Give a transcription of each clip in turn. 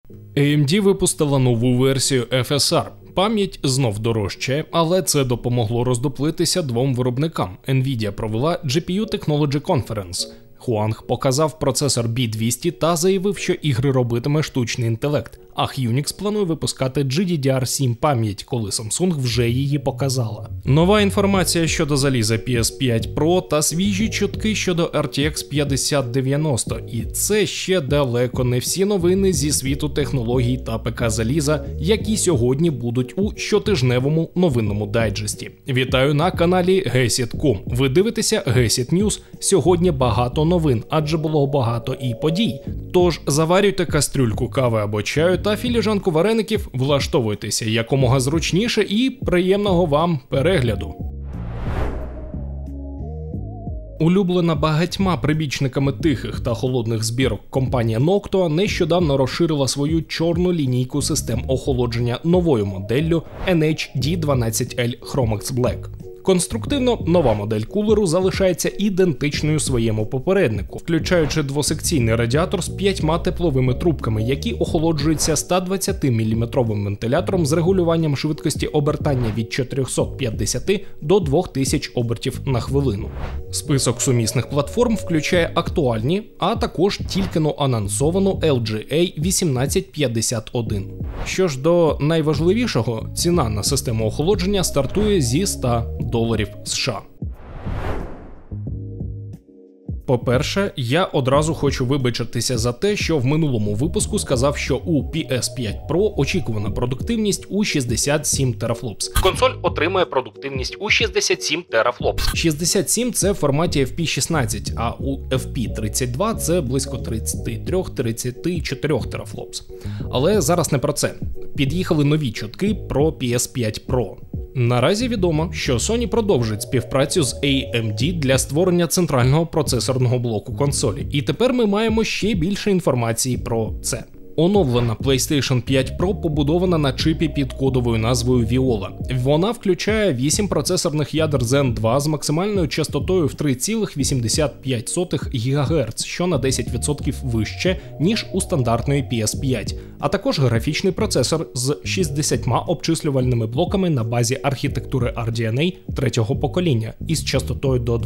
AMD випустила нову версію FSR. Пам'ять знов дорожчає, але це допомогло роздуплитися двом виробникам. Nvidia провела GPU Technology Conference. Хуанг показав процесор B200 та заявив, що ігри робитиме штучний інтелект, а Hynix планує випускати GDDR7 пам'ять, коли Samsung вже її показала. Нова інформація щодо заліза PS5 Pro та свіжі чутки щодо RTX 5090. І це ще далеко не всі новини зі світу технологій та ПК заліза, які сьогодні будуть у щотижневому новинному дайджесті. Вітаю на каналі Gesit.com. Ви дивитеся Gesit News. Сьогодні багато новин, адже було багато і подій. Тож заварюйте кастрюльку кави або чаю та філіжанку вареників, влаштовуйтеся якомога зручніше і приємного вам перегляду. Улюблена багатьма прибічниками тихих та холодних збірок компанія Noctua нещодавно розширила свою чорну лінійку систем охолодження новою моделлю NH-D12L Chromax Black. Конструктивно, нова модель кулеру залишається ідентичною своєму попереднику, включаючи двосекційний радіатор з 5 тепловими трубками, які охолоджуються 120-мм вентилятором з регулюванням швидкості обертання від 450 до 2000 обертів на хвилину. Список сумісних платформ включає актуальні, а також тільки-но анонсовану LGA 1851. Що ж до найважливішого, ціна на систему охолодження стартує зі $100 США. По-перше, я одразу хочу вибачитися за те, що в минулому випуску сказав, що у PS5 Pro очікувана продуктивність у 67 терафлопс. Консоль отримає продуктивність у 67 терафлопс. 67 – це в форматі FP16, а у FP32 це близько 33-34 терафлопс. Але зараз не про це. Під'їхали нові чутки про PS5 Pro. Наразі відомо, що Sony продовжить співпрацю з AMD для створення центрального процесорного блоку консолі. І тепер ми маємо ще більше інформації про це. Оновлена PlayStation 5 Pro побудована на чипі під кодовою назвою Viola. Вона включає 8 процесорних ядер Zen 2 з максимальною частотою в 3,85 ГГц, що на 10% вище, ніж у стандартної PS5, а також графічний процесор з 60 обчислювальними блоками на базі архітектури RDNA 3-го покоління із частотою до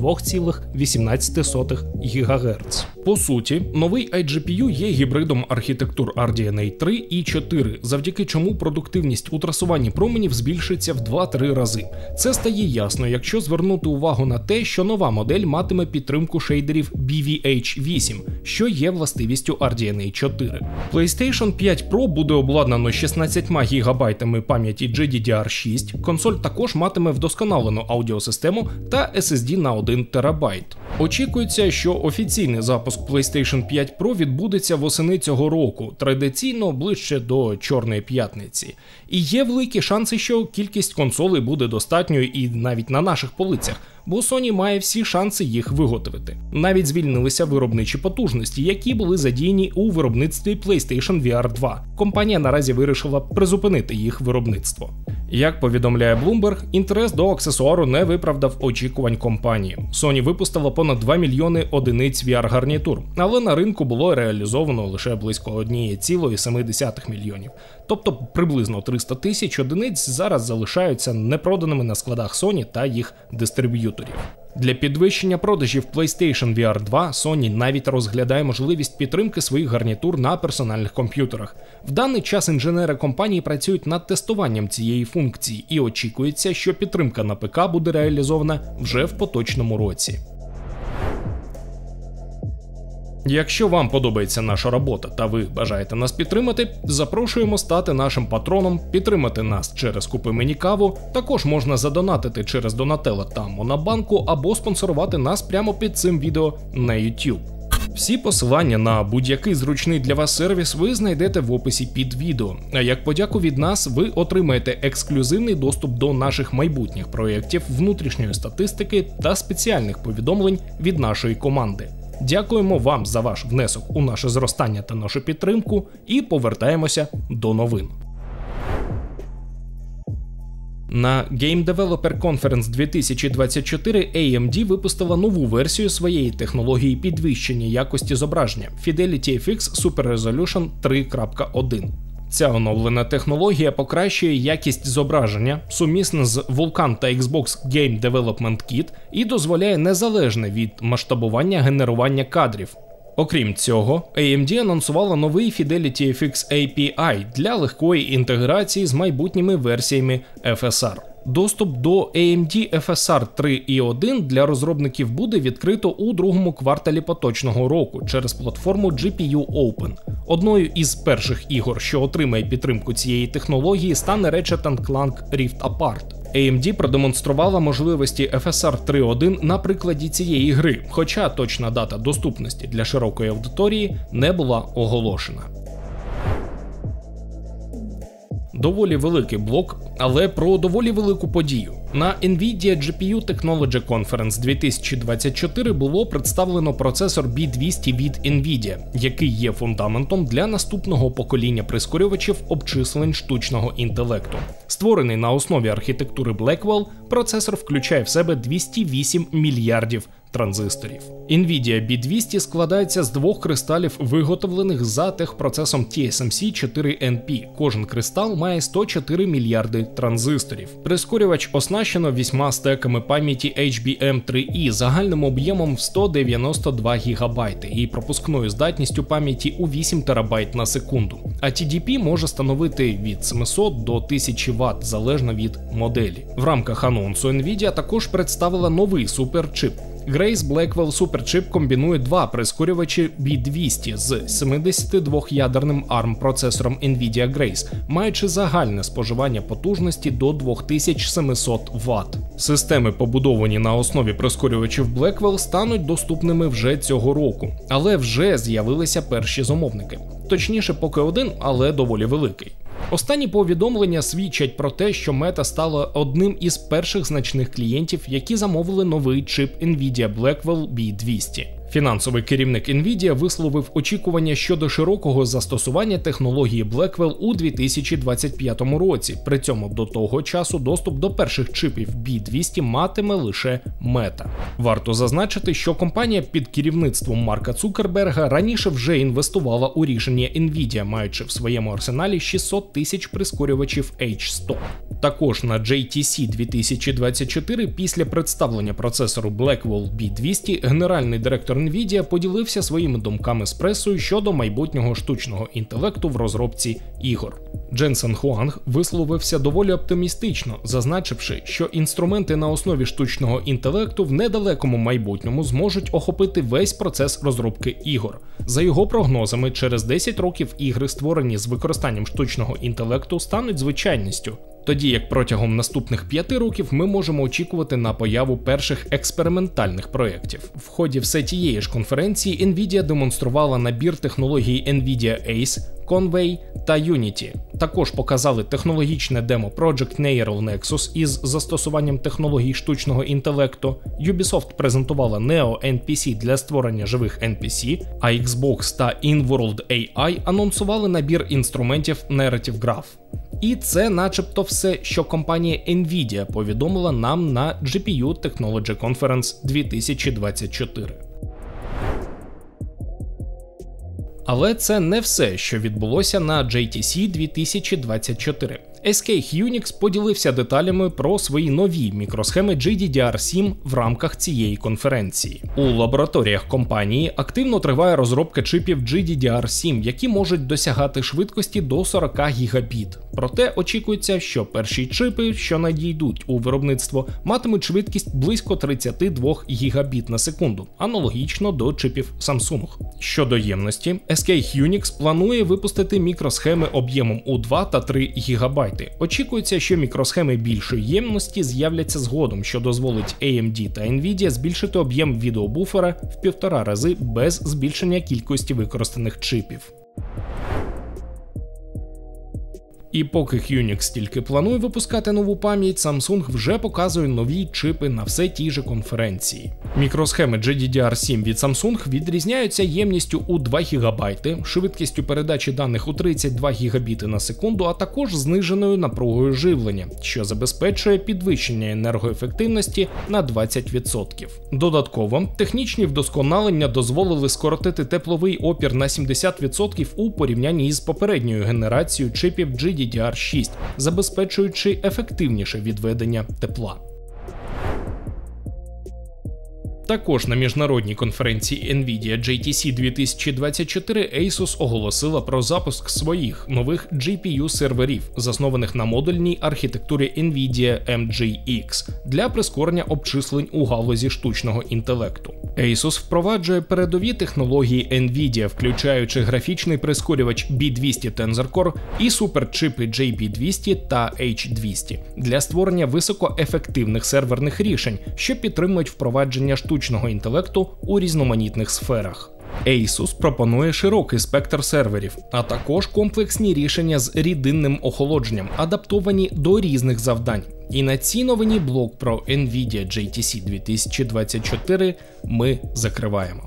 2,18 ГГц. По суті, новий iGPU є гібридом архітектур RDNA 3 і 4, завдяки чому продуктивність у трасуванні променів збільшиться в 2-3 рази. Це стає ясно, якщо звернути увагу на те, що нова модель матиме підтримку шейдерів BVH8, що є властивістю RDNA 4. PlayStation 5 Pro буде обладнано 16 ГБ пам'яті GDDR6, консоль також матиме вдосконалену аудіосистему та SSD на 1 ТБ. Очікується, що офіційний запуск PlayStation 5 Pro відбудеться восени цього року, традиційно ближче до Чорної п'ятниці. І є великі шанси, що кількість консолей буде достатньою і навіть на наших полицях, бо Sony має всі шанси їх виготовити. Навіть звільнилися виробничі потужності, які були задіяні у виробництві PlayStation VR 2. Компанія наразі вирішила призупинити їх виробництво. Як повідомляє Bloomberg, інтерес до аксесуару не виправдав очікувань компанії. Sony випустила понад 2 мільйони одиниць VR-гарнітур, але на ринку було реалізовано лише близько 1,7 мільйонів. Тобто приблизно 300 тисяч одиниць зараз залишаються непроданими на складах Sony та їх дистриб'юторів. Для підвищення продажів PlayStation VR 2 Sony навіть розглядає можливість підтримки своїх гарнітур на персональних комп'ютерах. В даний час інженери компанії працюють над тестуванням цієї функції і очікується, що підтримка на ПК буде реалізована вже в поточному році. Якщо вам подобається наша робота та ви бажаєте нас підтримати, запрошуємо стати нашим патроном, підтримати нас через «Купи мені каву», також можна задонатити через Donatello та Монобанку або спонсорувати нас прямо під цим відео на YouTube. Всі посилання на будь-який зручний для вас сервіс ви знайдете в описі під відео. А як подяку від нас, ви отримаєте ексклюзивний доступ до наших майбутніх проєктів, внутрішньої статистики та спеціальних повідомлень від нашої команди. Дякуємо вам за ваш внесок у наше зростання та нашу підтримку і повертаємося до новин. На Game Developer Conference 2024 AMD випустила нову версію своєї технології підвищення якості зображення Fidelity FX Super Resolution 3.1. Ця оновлена технологія покращує якість зображення, сумісна з Vulkan та Xbox Game Development Kit і дозволяє незалежне від масштабування генерування кадрів. Окрім цього, AMD анонсувала новий Fidelity FX API для легкої інтеграції з майбутніми версіями FSR. Доступ до AMD FSR 3.1 для розробників буде відкрито у другому кварталі поточного року через платформу GPU Open. Одною із перших ігор, що отримає підтримку цієї технології, стане Ratchet & Clank Rift Apart. AMD продемонструвала можливості FSR 3.1 на прикладі цієї гри, хоча точна дата доступності для широкої аудиторії не була оголошена. Доволі великий блок, але про доволі велику подію. На NVIDIA GPU Technology Conference 2024 було представлено процесор B200 від NVIDIA, який є фундаментом для наступного покоління прискорювачів обчислень штучного інтелекту. Створений на основі архітектури Blackwell, процесор включає в себе 208 мільярдів транзисторів. NVIDIA B200 складається з двох кристалів, виготовлених за техпроцесом TSMC 4NP. Кожен кристал має 104 мільярди транзисторів. Прискорювач оснащено 8 стеками пам'яті HBM3E загальним об'ємом в 192 ГБ і пропускною здатністю пам'яті у 8 ТБ на секунду. А TDP може становити від 700 до 1000 Вт залежно від моделі. В рамках анонсу NVIDIA також представила новий суперчип. Grace Blackwell суперчип комбінує два прискорювачі B200 з 72-ядерним ARM-процесором NVIDIA Grace, маючи загальне споживання потужності до 2700 Вт. Системи, побудовані на основі прискорювачів Blackwell, стануть доступними вже цього року, але вже з'явилися перші замовники. Точніше, поки один, але доволі великий. Останні повідомлення свідчать про те, що Meta стала одним із перших значних клієнтів, які замовили новий чип NVIDIA Blackwell B200. Фінансовий керівник NVIDIA висловив очікування щодо широкого застосування технології Blackwell у 2025 році, при цьому до того часу доступ до перших чипів B200 матиме лише Meta. Варто зазначити, що компанія під керівництвом Марка Цукерберга раніше вже інвестувала у рішення NVIDIA, маючи в своєму арсеналі 600 тисяч прискорювачів H100. Також на JTC 2024 після представлення процесору Blackwell B200 генеральний директор NVIDIA поділився своїми думками з пресою щодо майбутнього штучного інтелекту в розробці ігор. Дженсен Хуанг висловився доволі оптимістично, зазначивши, що інструменти на основі штучного інтелекту в недалекому майбутньому зможуть охопити весь процес розробки ігор. За його прогнозами, через 10 років ігри, створені з використанням штучного інтелекту, стануть звичайністю. Тоді як протягом наступних 5 років ми можемо очікувати на появу перших експериментальних проєктів. В ході все тієї ж конференції NVIDIA демонструвала набір технологій NVIDIA Ace, Convey та Unity. Також показали технологічне демо Project Neural Nexus із застосуванням технологій штучного інтелекту. Ubisoft презентувала Neo NPC для створення живих NPC, а Xbox та InWorld AI анонсували набір інструментів Narrative Graph. І це начебто все, що компанія NVIDIA повідомила нам на GPU Technology Conference 2024. Але це не все, що відбулося на JTC 2024. SK Hynix поділився деталями про свої нові мікросхеми GDDR7 в рамках цієї конференції. У лабораторіях компанії активно триває розробка чипів GDDR7, які можуть досягати швидкості до 40 гігабіт. Проте очікується, що перші чипи, що надійдуть у виробництво, матимуть швидкість близько 32 гігабіт на секунду, аналогічно до чипів Samsung. Щодо ємності, SK Hynix планує випустити мікросхеми об'ємом у 2 та 3 гігабайти. Очікується, що мікросхеми більшої ємності з'являться згодом, що дозволить AMD та NVIDIA збільшити об'єм відеобуфера в 1,5 рази без збільшення кількості використаних чипів. І поки Hynix тільки планує випускати нову пам'ять, Samsung вже показує нові чипи на все тій же конференції. Мікросхеми GDDR7 від Samsung відрізняються ємністю у 2 ГБ, швидкістю передачі даних у 32 ГБ на секунду, а також зниженою напругою живлення, що забезпечує підвищення енергоефективності на 20%. Додатково, технічні вдосконалення дозволили скоротити тепловий опір на 70% у порівнянні із попередньою генерацією чипів GDDR6, забезпечуючи ефективніше відведення тепла. Також на міжнародній конференції NVIDIA GTC 2024 Asus оголосила про запуск своїх нових GPU-серверів, заснованих на модульній архітектурі NVIDIA MGX, для прискорення обчислень у галузі штучного інтелекту. Asus впроваджує передові технології NVIDIA, включаючи графічний прискорювач B200 Tensor Core і суперчипи JB200 та H200 для створення високоефективних серверних рішень, що підтримують впровадження штучного інтелекту у різноманітних сферах. Asus пропонує широкий спектр серверів, а також комплексні рішення з рідинним охолодженням, адаптовані до різних завдань. І на цій новині блок про NVIDIA GTC 2024 ми закриваємо.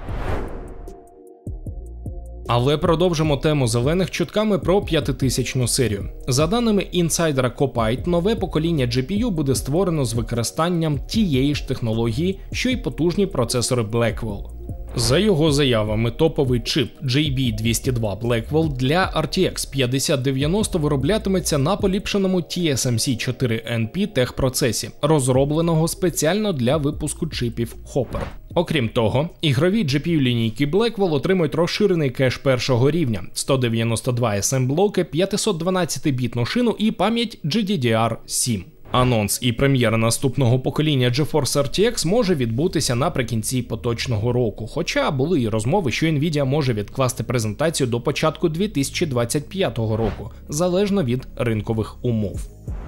Але продовжимо тему зелених чутками про 5000-ну серію. За даними інсайдера Kopite, нове покоління GPU буде створено з використанням тієї ж технології, що й потужні процесори Blackwell. За його заявами, топовий чип JB202 Blackwell для RTX 5090 вироблятиметься на поліпшеному TSMC 4NP техпроцесі, розробленого спеціально для випуску чипів Hopper. Окрім того, ігрові GPU-лінійки Blackwell отримують розширений кеш першого рівня, 192 SM-блоки, 512-бітну шину і пам'ять GDDR7. Анонс і прем'єра наступного покоління GeForce RTX може відбутися наприкінці поточного року, хоча були й розмови, що Nvidia може відкласти презентацію до початку 2025 року, залежно від ринкових умов.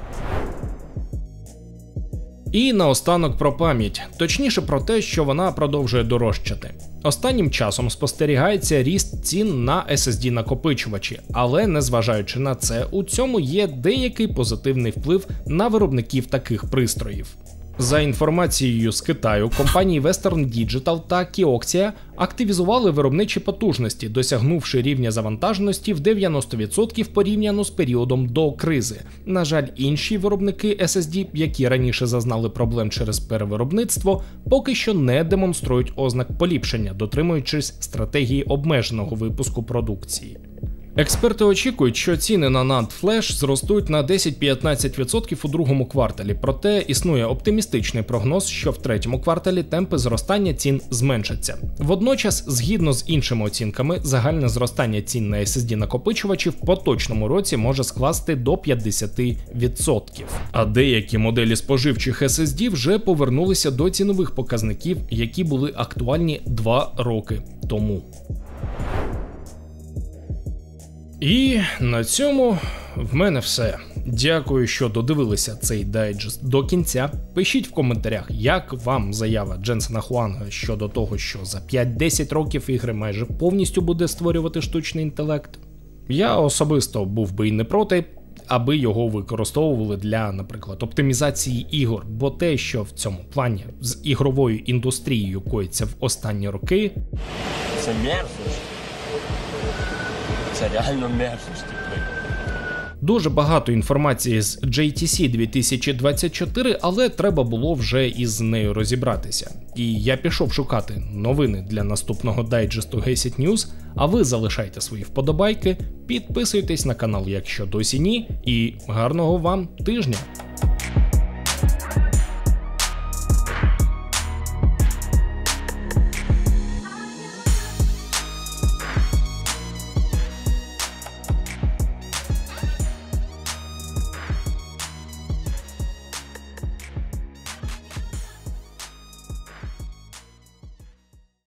І наостанок про пам'ять, точніше про те, що вона продовжує дорожчати. Останнім часом спостерігається ріст цін на SSD-накопичувачі, але незважаючи на це, у цьому є деякий позитивний вплив на виробників таких пристроїв. За інформацією з Китаю, компанії Western Digital та Kioxia активізували виробничі потужності, досягнувши рівня завантаженості в 90% порівняно з періодом до кризи. На жаль, інші виробники SSD, які раніше зазнали проблем через перевиробництво, поки що не демонструють ознак поліпшення, дотримуючись стратегії обмеженого випуску продукції. Експерти очікують, що ціни на NAND Flash зростуть на 10-15% у другому кварталі, проте існує оптимістичний прогноз, що в третьому кварталі темпи зростання цін зменшаться. Водночас, згідно з іншими оцінками, загальне зростання цін на SSD-накопичувачі в поточному році може скласти до 50%. А деякі моделі споживчих SSD вже повернулися до цінових показників, які були актуальні 2 роки тому. І на цьому в мене все. Дякую, що додивилися цей дайджест до кінця. Пишіть в коментарях, як вам заява Дженсена Хуанга щодо того, що за 5-10 років ігри майже повністю буде створювати штучний інтелект. Я особисто був би і не проти, аби його використовували для, наприклад, оптимізації ігор, бо те, що в цьому плані з ігровою індустрією коїться в останні роки... Це мерзость. Це реально мерзость. Дуже багато інформації з GTC 2024, але треба було вже із нею розібратися. І я пішов шукати новини для наступного дайджесту Gacit News, а ви залишайте свої вподобайки, підписуйтесь на канал, якщо досі ні, і гарного вам тижня!